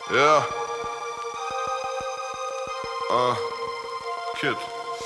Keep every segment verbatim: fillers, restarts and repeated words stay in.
Ja. Ah, Kid.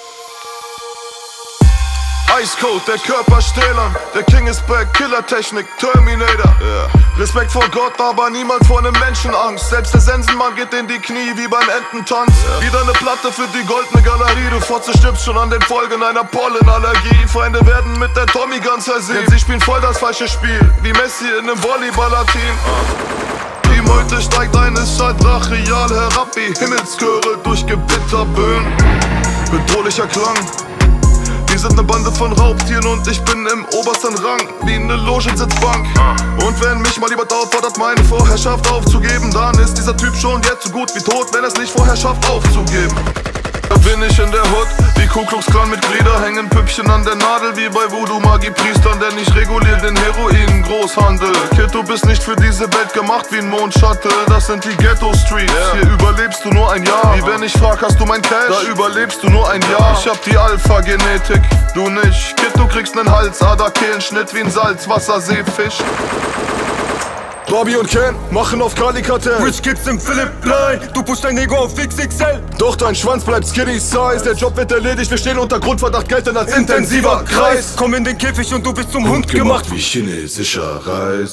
Ice Code, der Körper stählern. Der King ist back, Killertechnik, Terminator. Yeah. Respekt vor Gott, aber niemals vor einem Menschenangst. Selbst der Sensenmann geht in die Knie wie beim Ententanz. Yeah. Wieder eine Platte für die goldene Galerie. Du Fotze stirbst schon an den Folgen einer Pollenallergie. Feinde werden mit der Tommy ganz versiegt, denn sie spielen voll das falsche Spiel, wie Messi in einem Volleyballer-Team. uh. Die Meute steigt ein, ist halt brachial herab wie Himmelschöre durch Gewitterböen. Bedrohlicher Klang. Wir sind ne Bande von Raubtieren und ich bin im obersten Rang, wie ne Logensitzbank. Und wenn mich mal jemand auffordert, meine Vorherrschaft aufzugeben, dann ist dieser Typ schon jetzt so gut wie tot, wenn er es nicht vorher schafft aufzugeben. Da bin ich in der Hood, wie Ku Klux Klan Mitglieder, hängen Püppchen an der Nadel wie bei Voodoo-Magie-Priestern, denn ich reguliere den Heroin-Großhandel. Kid, du bist nicht für diese Welt gemacht wie ein Mondshuttle, das sind die Ghetto-Streets. Yeah. Hier überlebst du nur ein Jahr, wie wenn ich frag, hast du mein Cash? Da überlebst du nur ein Jahr. Ich hab die Alpha-Genetik, du nicht. Kid, du kriegst nen Halsader-Kehlenschnitt wie ein Salzwasserseefisch. Bobby und Ken machen auf Kali-Kartell. Rich Kids im Philipp Plein, du pusht dein Ego auf X X L. Doch dein Schwanz bleibt skinny size. Der Job wird erledigt, wir stehen unter Grundverdacht, gelten als intensiver Kreis. Komm in den Käfig und du bist zum Hund, Hund gemacht, gemacht wie chinesischer Reis.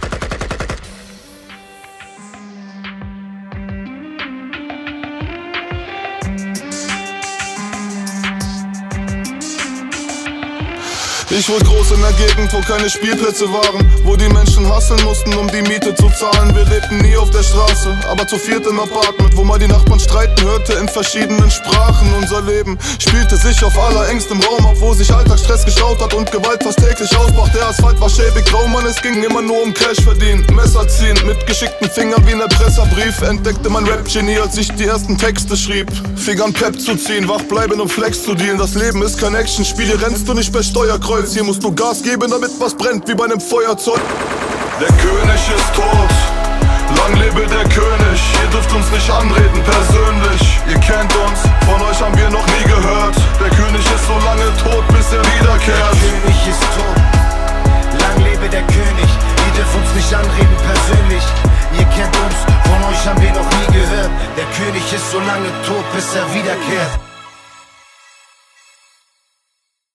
Ich wurde groß in der Gegend, wo keine Spielplätze waren, wo die Menschen hasseln mussten, um die Miete zu zahlen. Wir lebten nie auf der Straße, aber zu viert im Apartment, wo man die Nachbarn streiten hörte in verschiedenen Sprachen. Unser Leben spielte sich auf allerengstem Raum ab, wo sich Alltagsstress gestaut hat und Gewalt fast täglich ausbrach. Der Asphalt war schäbig grau, man, es ging immer nur um Cash verdienen. Messer ziehen, mit geschickten Fingern wie ein Erpresserbrief. Entdeckte mein Rap-Genie, als ich die ersten Texte schrieb. Fing an Pep zu ziehen, wach bleiben und Flex zu dealen. Das Leben ist kein Actionspiel, hier rennst du nicht per Steuerkreuz. Hier musst du Gas geben, damit was brennt, wie bei einem Feuerzeug. Der König ist tot, lang lebe der König. Ihr dürft uns nicht anreden, persönlich. Ihr kennt uns, von euch haben wir noch nie gehört. Der König ist so lange tot, bis er wiederkehrt. Der König ist tot, lang lebe der König. Ihr dürft uns nicht anreden, persönlich. Ihr kennt uns, von euch haben wir noch nie gehört. Der König ist so lange tot, bis er wiederkehrt.